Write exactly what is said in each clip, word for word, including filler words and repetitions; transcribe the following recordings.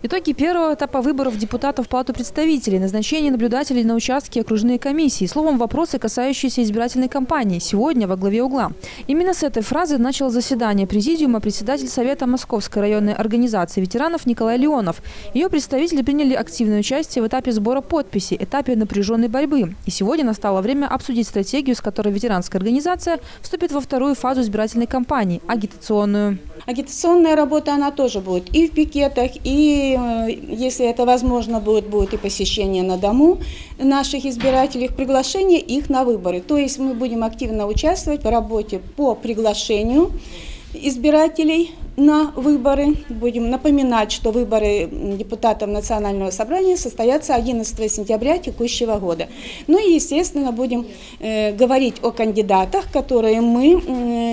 Итоги первого этапа выборов депутатов в Палату представителей, назначение наблюдателей на участке и окружные комиссии. Словом, вопросы, касающиеся избирательной кампании, сегодня во главе угла. Именно с этой фразы начал заседание президиума председатель Совета Московской районной организации ветеранов Николай Леонов. Ее представители приняли активное участие в этапе сбора подписей, этапе напряженной борьбы. И сегодня настало время обсудить стратегию, с которой ветеранская организация вступит во вторую фазу избирательной кампании – агитационную. Агитационная работа, она тоже будет и в пикетах, и, если это возможно будет, будет и посещение на дому наших избирателей, приглашение их на выборы. То есть мы будем активно участвовать в работе по приглашению избирателей на выборы. Будем напоминать, что выборы депутатов Национального собрания состоятся одиннадцатого сентября текущего года. Ну и, естественно, будем э, говорить о кандидатах, которые мы,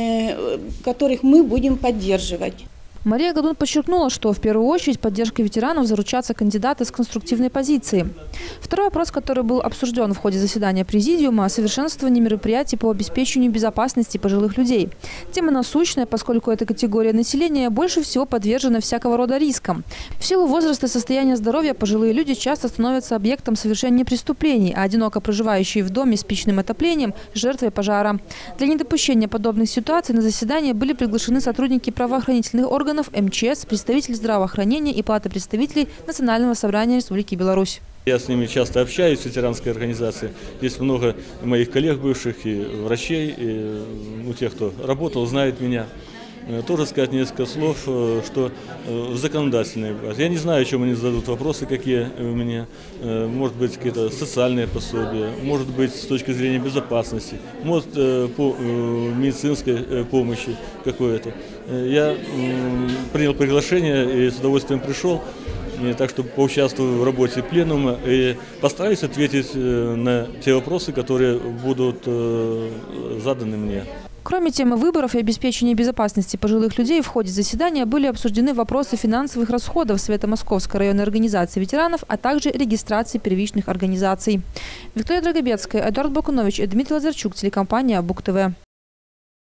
э, которых мы будем поддерживать. Мария Годун подчеркнула, что в первую очередь поддержкой ветеранов заручатся кандидаты с конструктивной позиции. Второй вопрос, который был обсужден в ходе заседания президиума – совершенствование мероприятий по обеспечению безопасности пожилых людей. Тема насущная, поскольку эта категория населения больше всего подвержена всякого рода рискам. В силу возраста и состояния здоровья пожилые люди часто становятся объектом совершения преступлений, а одиноко проживающие в доме с печным отоплением – жертвой пожара. Для недопущения подобных ситуаций на заседание были приглашены сотрудники правоохранительных органов, эм че эс, представители здравоохранения и Палаты представителей Национального собрания Республики Беларусь. Я с ними часто общаюсь в ветеранской организации. Есть много моих коллег бывших и врачей, и ну, тех, кто работал, знает меня. Тоже сказать несколько слов, что в законодательной базе. Я не знаю, о чем они зададут вопросы, какие у меня. Может быть, какие-то социальные пособия, может быть, с точки зрения безопасности, может, по медицинской помощи какое-то. Я принял приглашение и с удовольствием пришел, так что поучаствую в работе пленума и постараюсь ответить на те вопросы, которые будут заданы мне. Кроме темы выборов и обеспечения безопасности пожилых людей, в ходе заседания были обсуждены вопросы финансовых расходов Совета Московской районной организации ветеранов, а также регистрации первичных организаций. Виктория Драгобецкая, Эдуард Бакунович и Дмитрий Лазарчук, телекомпания БуК ТВ.